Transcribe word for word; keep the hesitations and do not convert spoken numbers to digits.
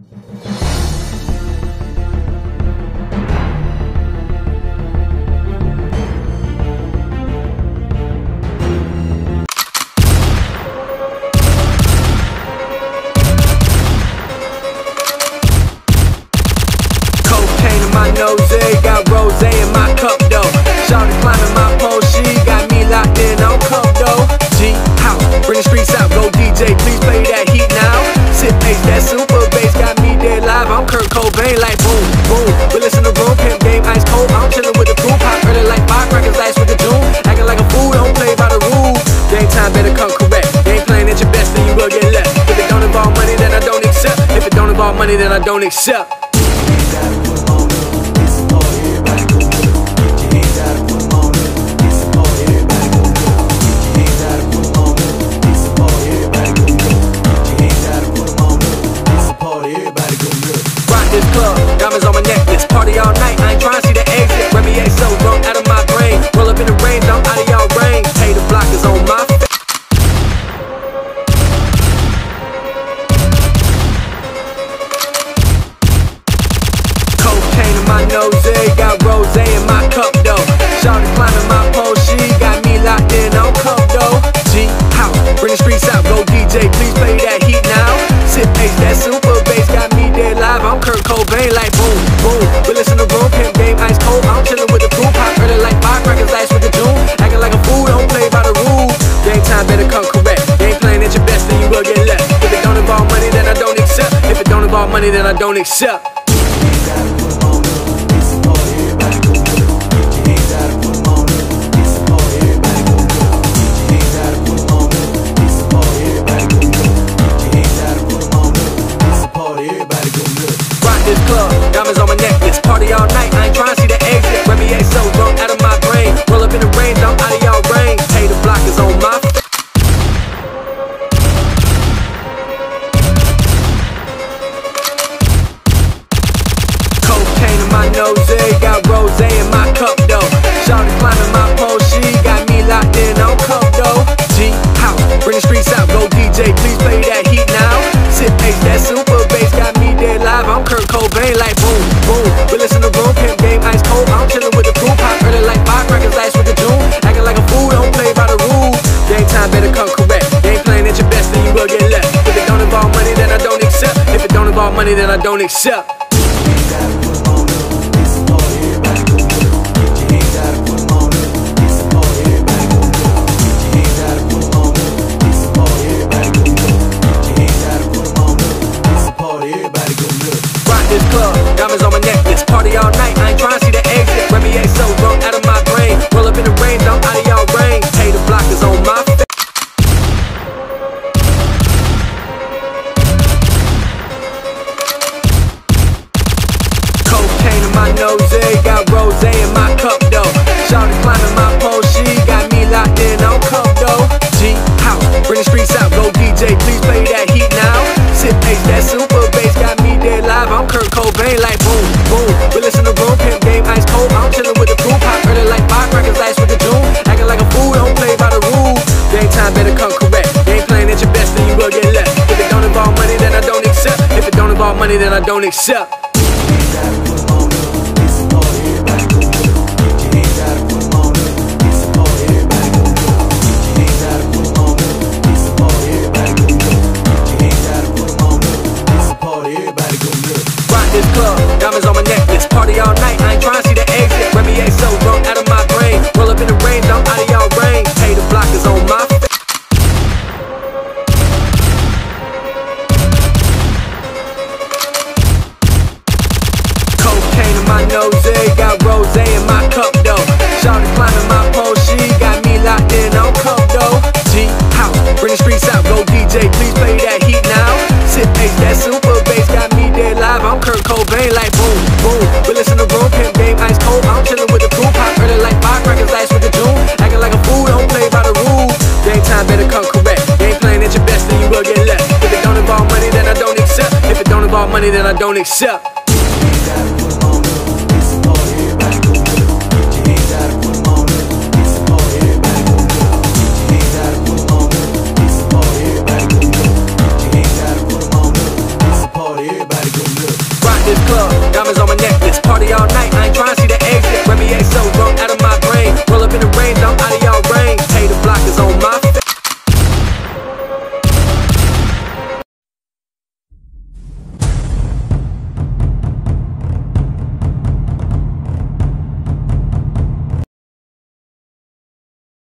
Got rose in my cup though. Shawty climbing my pole, she got me locked in on cup though. G house, bring the streets out, go D J, please play that heat now. Sit pace, that super bass got me dead live. I'm Kurt Cobain, like boom, boom. We listen to room, pimp game, ice cold. I'm chillin' with the crew, pop early like firecrackers, last with the June. Acting like a fool, don't play by the rules. Game time better come correct. Game playing at your best, then you will get left. If it don't involve money, then I don't accept. If it don't involve money, then I don't accept. This club, diamonds on my necklace, party all night, I ain't tryna see the exit. Remy A so drunk out of my brain, roll up in the range, I'm out of y'all range. Hey, the block is on my face. Cocaine in my nose, got rose in my cup though. Shawty climbing my pole, she got me locked in on cup though. G house, bring the streets out, go D J, please play that heat now. Sit pace, that super bass got me dead live. I'm Kurt Cobain, like boom, boom. We listen to room, pimp game, ice cold. I'm chillin' with the crew, pop early like firecrackers, last with the June. Acting like a fool, don't play by the rules. Game time better come correct. Game playing at your best, then you will get left. If it don't involve money, then I don't accept. If it don't involve money, then I don't accept. This club, diamonds on my necklace, party all night, I ain't tryna see the exit. Remy A so drunk out of my brain, roll up in the range, I'm out of y'all range. Hey, the block is on my face. Cocaine in my nose, got rose in my cup though. Shawty climbing my pole, she got me locked in on cup though. G house, bring the streets out, go D J, please play that heat now. Sit pace, that super bass got me dead live. I'm Kurt Cobain, like boom, boom. We listen to room, pimp game, ice cold. I'm chillin' with the crew, pop early like firecrackers, last with the June. Acting like a fool, don't play by the rules. Game time better come correct. Game playing at your best, then you will get left. If it don't involve money, then I don't accept. If it don't involve money, then I don't accept. This club, diamonds on my necklace, party all night, I ain't tryna see the exit. Remy A so drunk out of my brain, roll up in the range, I'm out of y'all range. Hey, the block is on my face. Cocaine in my nose, got rose in my cup though. Shawty climbing my pole, she got me locked in on cup though. G house, bring the streets out, go D J, please play that heat now. Sit pace, that super bass got me dead live. I'm Kurt Cobain, like boom, boom. We listen to room, pimp game, ice cold. I'm chillin' with the crew, pop early like firecrackers, last with the June. Acting like a fool, don't play by the rules. Game time better come correct. Game playing at your best, then you will get left. If it don't involve money, then I don't accept. If it don't involve money, then I don't accept. This club, diamonds on my necklace, party all night, I ain't tryna see the exit. Remy A so drunk out of my brain, roll up in the range, I'm out of y'all range. Hey, the block is on my face. Cocaine in my nose, got rose in my cup though. Shawty climbing my pole, she got me locked in on cup though. G house, bring the streets out, go D J, please play that heat now. Sit pace, that super bass got me dead live. I'm Kurt Cobain, like boom, boom. We listen to room, pimp game, ice cold. I'm chillin' with the crew, pop early like firecrackers, last with the June. Acting like a fool, don't play by the rules. Game time better come correct. Game playing at your best, then you will get left. If it don't involve money, then I don't accept. If it don't involve money, then I don't accept.